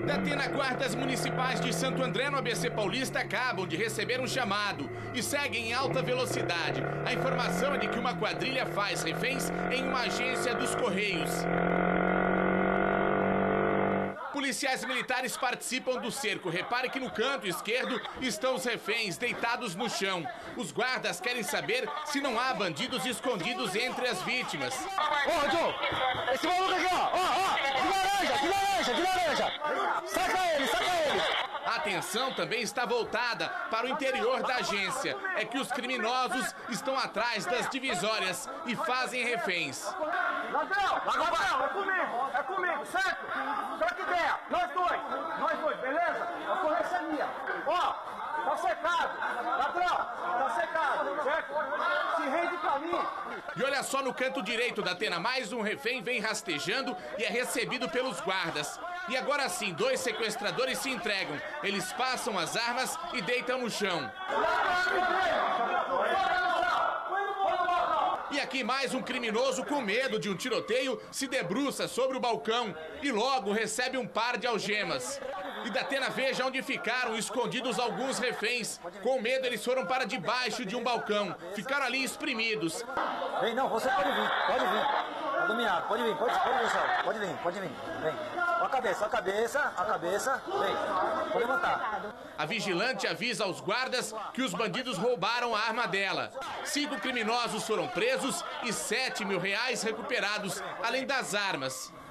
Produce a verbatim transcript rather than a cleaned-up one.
Datena Guardas Municipais de Santo André, no A B C Paulista, acabam de receber um chamado e seguem em alta velocidade. A informação é de que uma quadrilha faz reféns em uma agência dos Correios. Policiais militares participam do cerco. Repare que no canto esquerdo estão os reféns deitados no chão. Os guardas querem saber se não há bandidos escondidos entre as vítimas. Ô, oh, Joe, esse maluco aqui, ó, ó, ó, de laranja, de laranja, de laranja. Saca ele, saca ele. A atenção também está voltada para o interior da agência. É que os criminosos estão atrás das divisórias e fazem reféns. Ladrão, ladrão, é comigo, é comigo, certo? Troca ideia, nós dois, nós dois, beleza? A ocorrência é minha. Ó, tá secado, ladrão, tá secado, certo? Se rende pra mim. E olha só no canto direito da Datena, mais um refém vem rastejando e é recebido pelos guardas. E agora sim, dois sequestradores se entregam. Eles passam as armas e deitam no chão. E aqui mais um criminoso com medo de um tiroteio se debruça sobre o balcão e logo recebe um par de algemas. E Datena, veja onde ficaram escondidos alguns reféns. Com medo eles foram para debaixo de um balcão. Ficaram ali espremidos. Vem, não, você pode vir, pode vir. Tá dominado, pode vir, pode, pode vir, pode vir, pode vir, vem. A cabeça, a cabeça, a cabeça, vem, pode levantar. A vigilante avisa aos guardas que os bandidos roubaram a arma dela. Cinco criminosos foram presos e sete mil reais recuperados, além das armas.